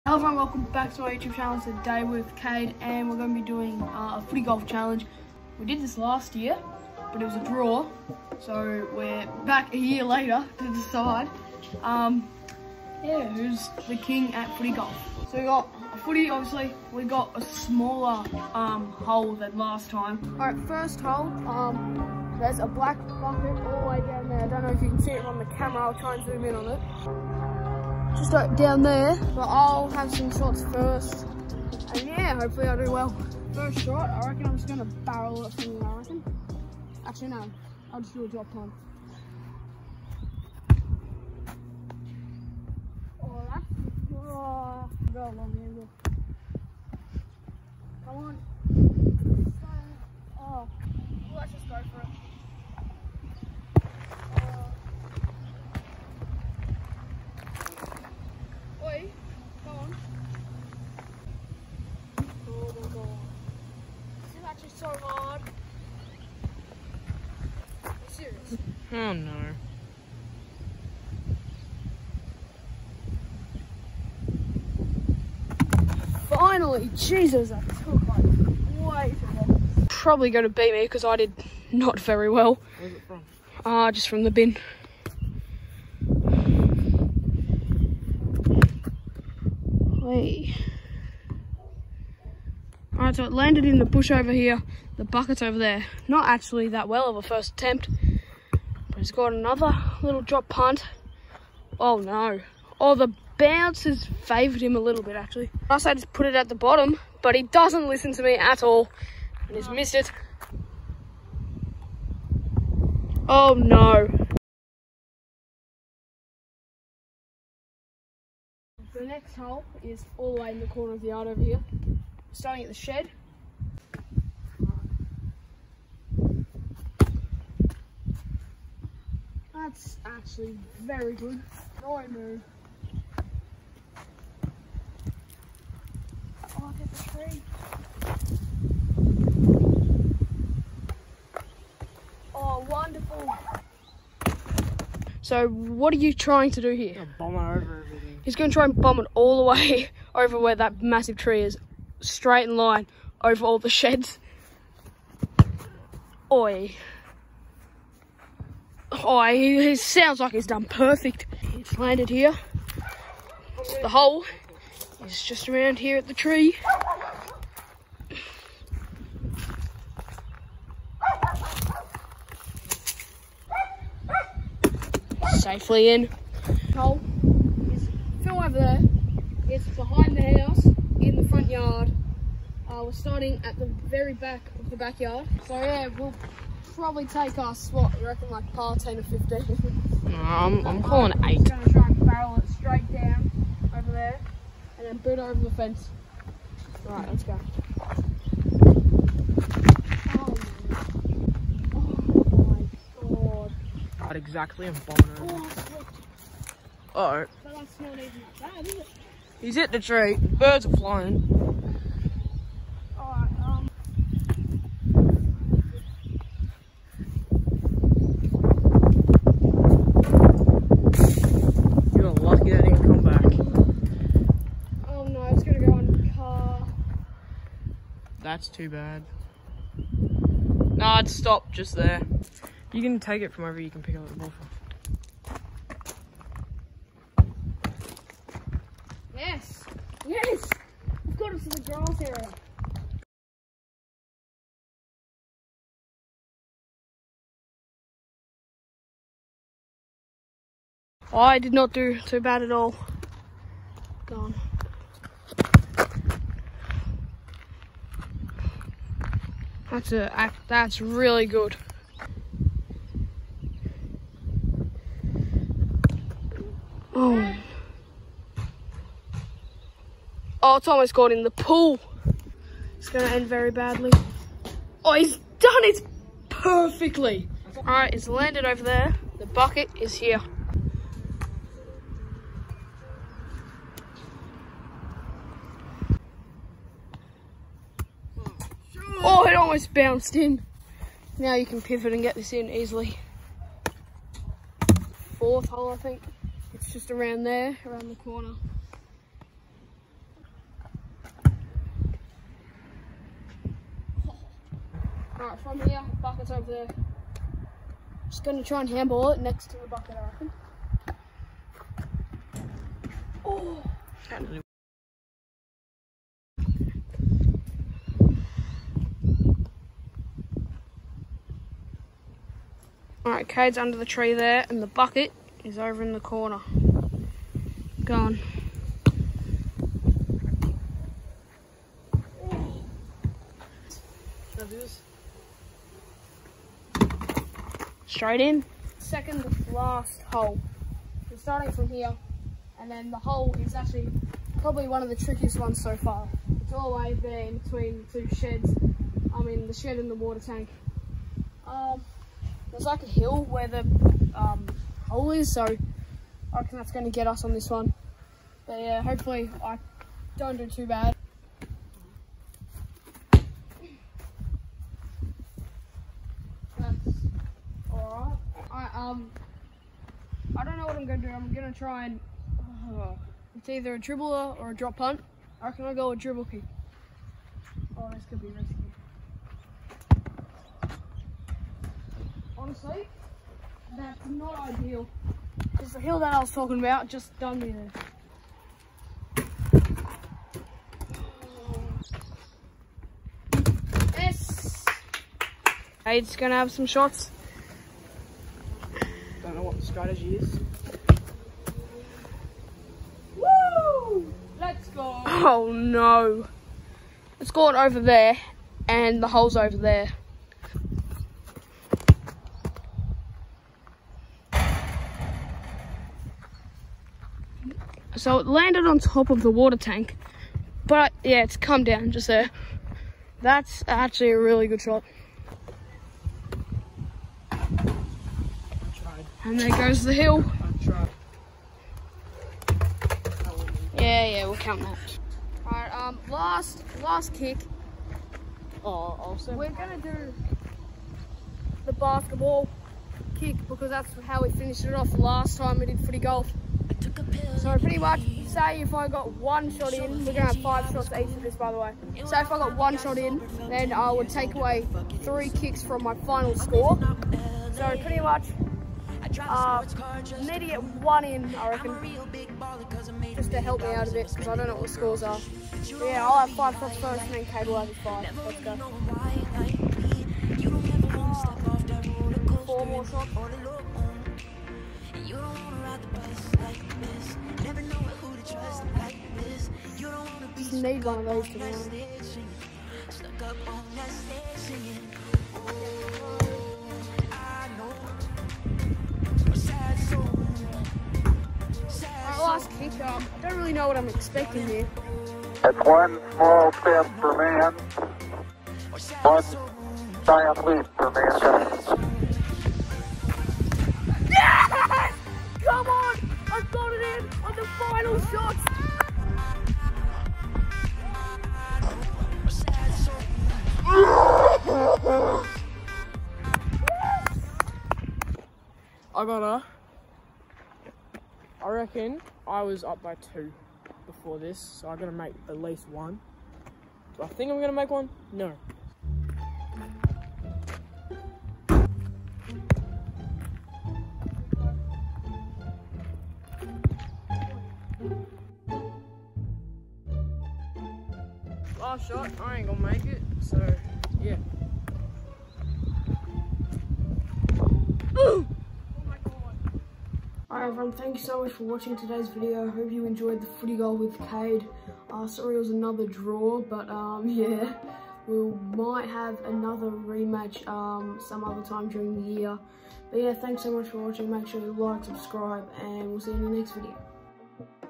Hello everyone, welcome back to our YouTube channel. Today with Cade, and we're going to be doing a footy golf challenge. We did this last year, but it was a draw, so we're back a year later to decide who's the king at footy golf. So we got a footy, obviously. We got a smaller hole than last time. Alright, first hole, there's a black bucket all the way down there. I don't know if you can see it on the camera, I'll try and zoom in on it. Just down there, but I'll have some shots first, and yeah, hopefully I'll do well. First shot, I reckon I'm just gonna barrel it from there, I reckon. Actually no, I'll just do a drop punt. Oh, that's, go along angle. Come on. Oh, let's just go for it. Come on. Oh my god. This is actually so hard. Are you serious? Oh no. Finally! Jesus, that took like way too long. Probably going to beat me because I did not very well. Where's it from? Just from the bin. Alright, so it landed in the bush over here. The bucket's over there. Not actually that well of a first attempt, but he's got another little drop punt. Oh no. Oh, the bounce has favoured him a little bit actually. I say just put it at the bottom, but he doesn't listen to me at all, and he's missed it. Oh no. The next hole is all the way in the corner of the yard over here. Starting at the shed. That's actually very good. No move. Oh, I hit the tree. Oh, wonderful. So, what are you trying to do here? Bomb it over everything. He's going to try and bomb it all the way over where that massive tree is. Straight in line over all the sheds. Oi. Oi, he sounds like he's done perfect. It's landed here. The hole is just around here at the tree. Safely in. Hole is still over there. It's behind the house in the front yard. We're starting at the very back of the backyard. So yeah, we'll probably take us, what, you reckon, like par 10 or 15? No, I'm calling 8. I'm going to try and barrel it straight down over there and then boot over the fence. Alright, let's go. Oh my god. Right, exactly, I'm bombing over. Oh. But that's not even that bad, is it? He's hit the tree. Birds are flying. Alright, You're lucky that didn't come back. oh no, it's gonna go on the car. That's too bad. Nah, it's stopped just there. You can take it from wherever you can pick up the ball from. Yes! Yes! We've got it to the grass area. I did not do too bad at all. Gone. That's really good. Oh. Oh, it's almost got in the pool. It's going to end very badly. Oh, he's done it perfectly. Alright, it's landed over there. The bucket is here. Oh, it almost bounced in. Now you can pivot and get this in easily. Fourth hole, I think. It's just around there, around the corner. Alright, from here, bucket's over there. Just gonna try and handball it next to the bucket, I reckon. Oh! Alright, Cade's under the tree there, and the bucket is over in the corner. Go on. Straight in. Second last hole. We're starting from here, and then the hole is actually probably one of the trickiest ones so far. It's all the way there in between the two sheds. I mean, the shed and the water tank. There's like a hill where the hole is, so I reckon that's going to get us on this one. But yeah, hopefully I don't do too bad. That's alright. I don't know what I'm going to do. I'm going to try and... it's either a dribbler or a drop punt. I reckon I'll go a dribble kick. Oh, this could be risky. Honestly, that's not ideal. Because the hill that I was talking about just done me there. Yes! Cade's gonna have some shots. Don't know what the strategy is. Woo! Let's go! Oh no. It's gone over there, and the hole's over there. So it landed on top of the water tank, but yeah, it's come down just there. That's actually a really good shot. And there goes the hill. Yeah, we'll count that. Alright, last kick. Oh, awesome. We're gonna do the basketball kick because that's how we finished it off last time we did footy golf. So pretty much, say if I got one shot in, we're gonna have 5 shots each of this, by the way. So if I got one shot in, then I would take away 3 kicks from my final score. So pretty much, need to get 1 in, I reckon, just to help me out a bit, because I don't know what the scores are. But yeah, I'll have 5 shots first, and then Cade will have his 5. Let's go. 4 more shots. Just need one of those to win. Alright, last kick. I don't really know what I'm expecting here. It's 1 small step for man, 1 giant leap for mankind. Yes! Come on! I've got it in on the final shot! I reckon I was up by 2 before this, so I'm gonna make at least 1. Do I think I'm gonna make 1? No. Last shot, I ain't gonna make it, so yeah. Alright everyone, thank you so much for watching today's video. I hope you enjoyed the footy goal with Cade. Sorry it was another draw, but yeah, we might have another rematch some other time during the year. But yeah, thanks so much for watching. Make sure you like, subscribe, and we'll see you in the next video.